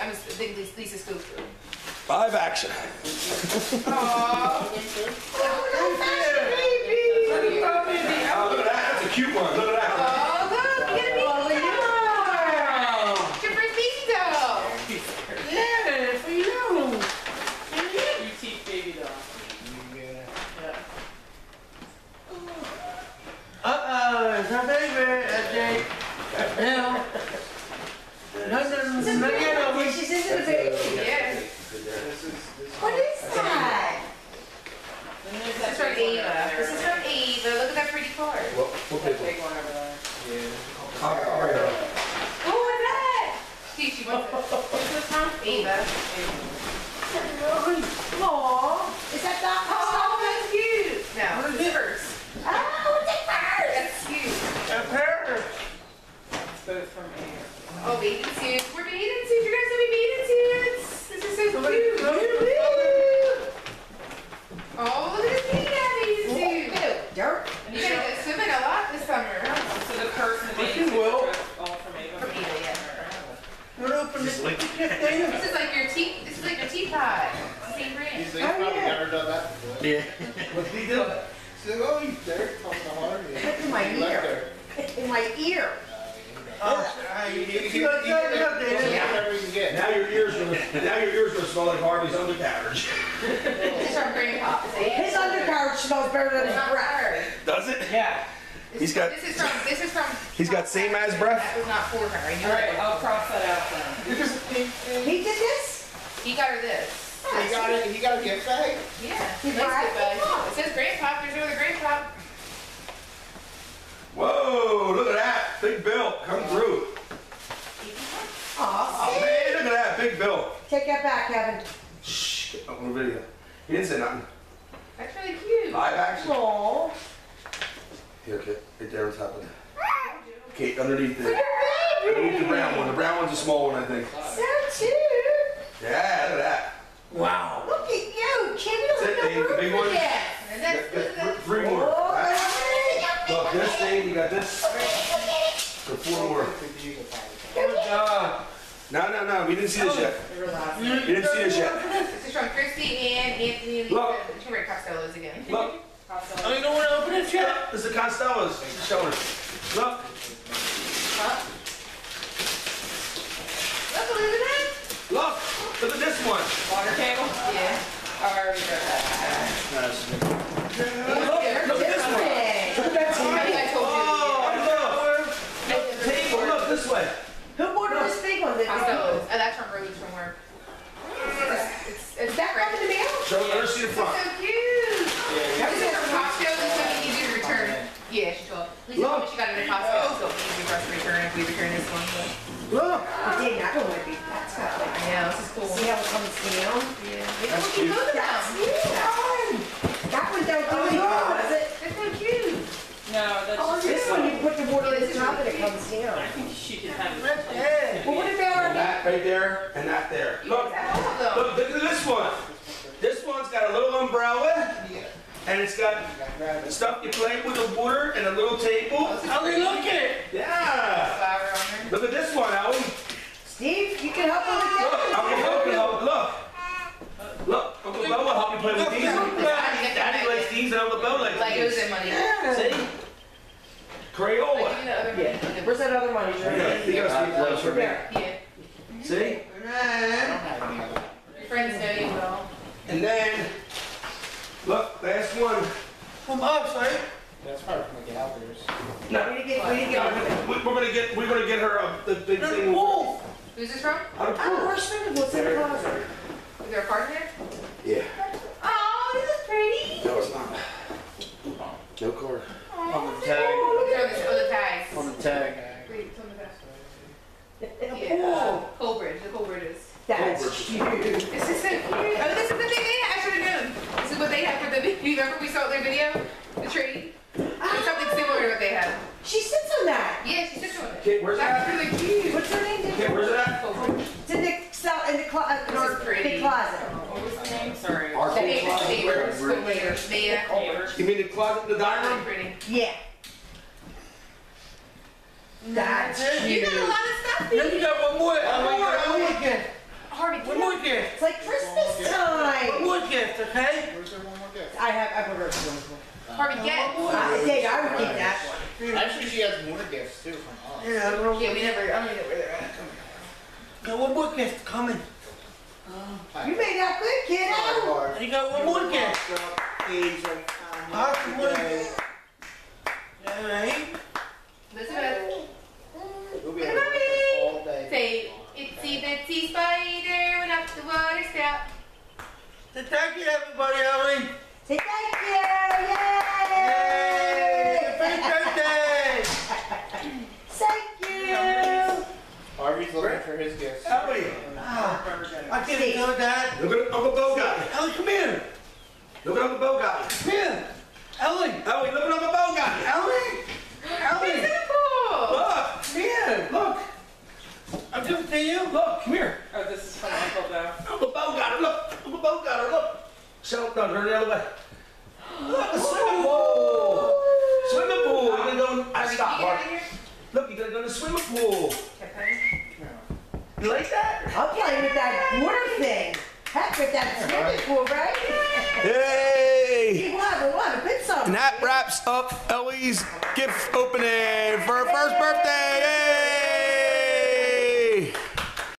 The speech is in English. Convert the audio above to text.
I'm just thinking Lisa's go through. Live action. Aww. Oh, look at that. That's a cute one. Look at that. Oh, look. You got a baby doll. It's your first baby doll. Yeah, for you. You teach baby doll. Yeah. It's my favorite, Jake. Now, She's into the baby. Yeah. What is that? This is from Ava. This is from Ava. Look at that pretty card. What That big one over there. Oh, what's that? See, she wants it. This is from Ava. Aww. Is that Doc? Oh, that's cute. No, this is hers. Oh, it's first. That's cute. That's her. Both from here. Oh, bathing suits. We're bathing suits. You guys gonna be bathing suits. This is so cute. Oh, look at this baby bathing suit. Dirt. You gotta go swimming a lot this summer. So the purse and the baby you will. suits are all from Ava. From Ava, yeah. What open this thing? This is like your tea. This is like your teapot. It's the same brand. He's probably never done that before. Yeah. What's he do? She's like, oh, he's there. Talking to Harvey. It's in my ear. In my ear. He whatever he can get. Now your ears gonna smell like Harvey's undercarriage. This is from Grandpa. His undercarriage smells better than his breath. Does it? Yeah. He's got. This is from. He's got same as breath. That was not for her. I knew Alright, it. I'll cross that out then. He did this? He got her this. He got a gift bag? Yeah. He Nice brought gift bag. it? It says Grandpa. There's no other Grandpa. Whoa! Look at that. Big Bill. Come through. Aw, Oh man, look at that. Big Bill. take that back, Kevin. Shh. On the video. He didn't say nothing. That's really cute. Live action. Aww. Here, okay. Right there on top of it. Okay, underneath the brown one. The brown one's a small one, I think. So cute. Yeah, look at that. Wow. Look at you. Kimmy, That's look it, at Dave, the big one. And that's Got three more. Look, this thing, you got this. So four more. Oh, God. No, we didn't see this yet. We didn't see this yet. This is from Christy and Anthony and Look. Lisa. She read Costello's again. Look, Oh, you don't want to open it yet? this is the Costello's. Show her. Look, Huh? Look, Elizabeth. look at this one. Water table? Yeah. I already read that. Look at this one. Look at that I think I table. told you. Oh, look. Table, look this way. Who ordered this big one? Costello's. Oh, that's from Rose from work. It's That different. from the mail? Show her, let her see the It's front. so cute. This is from Costco. This is going to be easy to return. Yeah, she told. Lisa told me she got it at Costco, so it'll be easy for us to return if we return this one. But. Look. Dang, that one might be. That's got like. I know, this is cool. See how it comes down? Yeah. That's Look at both of That's them. cute. That one don't do anything, does it? That's so cute. No, that's Oh, just this one, you put the water Yeah, in this the is top and really it comes down. I think she could have it. Well, what about And that right there and that there. Look, look at this one. This one's got a little umbrella. And it's got stuff you play with the water and a little table. How they look at it? Yeah. Flower on there. Look at this one, Allie. Steve, you can help him with Look, that. Uncle Bo can help. Look, Uncle Bo will help you play with these. Daddy likes these and Uncle Bo likes Legos these. and money. See? Crayola. Like, you know, other money. Where's that other money? You gotta speak close for me. Yeah. See? Your friends know you well. And then, look, last one. From us, right? That's probably from the Gallagher's. No, We didn't get we're gonna get her the big They're thing. wolf. Who's this from? Out of Oh, pool. where's Swindle? What's in the closet? Is there a card there? Yeah. Oh, this is pretty. No, it's not. No card. On the tag. Oh, the tags. On the tag. Wait, tell me that. A Yeah, pool. Colbridge. The Colbridges. That's cute. This is so cute. Oh, this is the thing they had. I should have known. This is what they had for the video. Remember we saw their video? The tree? It's something similar to what they had. She sits on that. Yeah, she sits on it. Okay, where's That's that? really cute. What's her name? Okay, where's it at? Colbridge. It's in the closet. This is pretty. Big closet. What was the name? Sorry. The neighbors. Colbridge. Yeah. Neighbors. You mean the closet in the dining Really room? pretty. Yeah. That's You cute. got a lot of stuff. Then you got one more. One more. Again. gift, okay? Where's there one more gift? I forgot one. Barbie, get. Dave, I would get that one. Actually, she has more gifts too from us. Yeah, I don't know. Yeah, we never, I don't know where they're at. Got one more gift coming. You made that good, kid. Adam. You got one more gift. Awesome one. All right. Elizabeth, We'll be able to work all day. say, itsy bitsy spider went up the water spout. So thank you, everybody, Ellie. Say thank you. Yay! Happy birthday. Thank you. Harvey's looking for his gifts. Ellie, I can't do that. look at Uncle Bogart. Ellie, come here. Look at Uncle Bogart. Come here. Ellie. Ellie, look at Uncle Bogart. Ellie. Ellie. Cool. Look, Come here. look, I'm giving it to you. look, come here. Oh, this is from Uncle though. Uncle Bogart, look, Uncle Bogart, look. So, no, turn the other way. Look, a swimming pool. Swimming pool. You're gonna go, Barbie, stop, can you get Mark. out of here? Look, you're gonna go to the swimming pool. You like that? I'm playing with that water thing. Heck with that swimming pool, right? Yay! We'll have a good summer. And that wraps up Ellie's gift opening for her first birthday. Yay!